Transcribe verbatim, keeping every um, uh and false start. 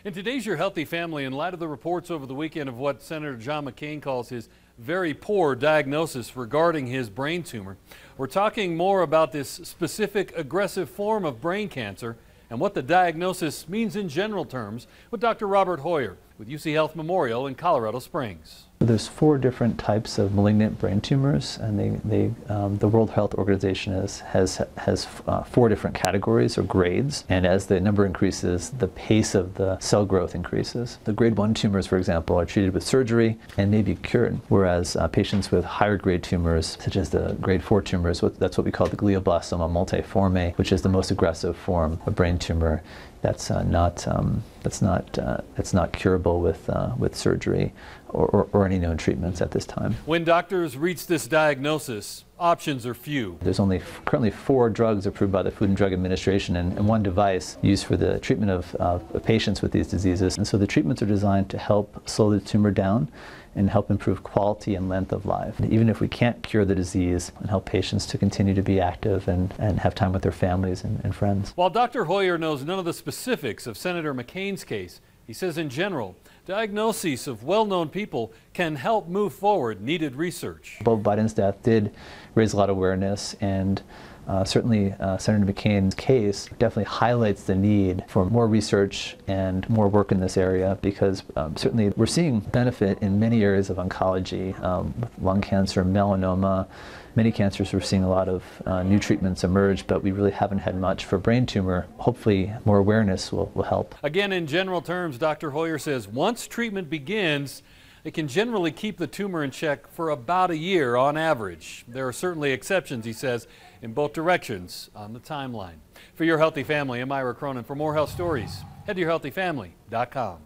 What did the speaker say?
In today's Your Healthy Family, in light of the reports over the weekend of what Senator John McCain calls his very poor diagnosis regarding his brain tumor, we're talking more about this specific aggressive form of brain cancer and what the diagnosis means in general terms with Doctor Robert Hoyer with U C Health Memorial in Colorado Springs. There's four different types of malignant brain tumors, and they, they, um, the World Health Organization is, has, has uh, four different categories or grades, and as the number increases, the pace of the cell growth increases. The grade one tumors, for example, are treated with surgery and may be cured, whereas uh, patients with higher grade tumors, such as the grade four tumors, that's what we call the glioblastoma multiforme, which is the most aggressive form of brain tumor. That's uh, not um, that's not uh, that's not curable with uh, with surgery or, or, or any known treatments at this time. When doctors reach this diagnosis, options are few. There's only f currently four drugs approved by the Food and Drug Administration and, and one device used for the treatment of uh, patients with these diseases. And so the treatments are designed to help slow the tumor down and help improve quality and length of life. And even if we can't cure the disease, and help patients to continue to be active and, and have time with their families and, and friends. While Doctor Hoyer knows none of the specifics of Senator McCain's case, he says in general, diagnoses of well-known people can help move forward needed research. Beau Biden's death did raise a lot of awareness, and uh, certainly uh, Senator McCain's case definitely highlights the need for more research and more work in this area, because um, certainly we're seeing benefit in many areas of oncology, um, with lung cancer, melanoma, many cancers. We're seeing a lot of uh, new treatments emerge, but we really haven't had much for brain tumor. Hopefully more awareness will, will help. Again, in general terms, Doctor Hoyer says once treatment begins, it can generally keep the tumor in check for about a year on average. There are certainly exceptions, he says, in both directions on the timeline. For Your Healthy Family, I'm Ira Cronin. For more health stories, head to your healthy family dot com.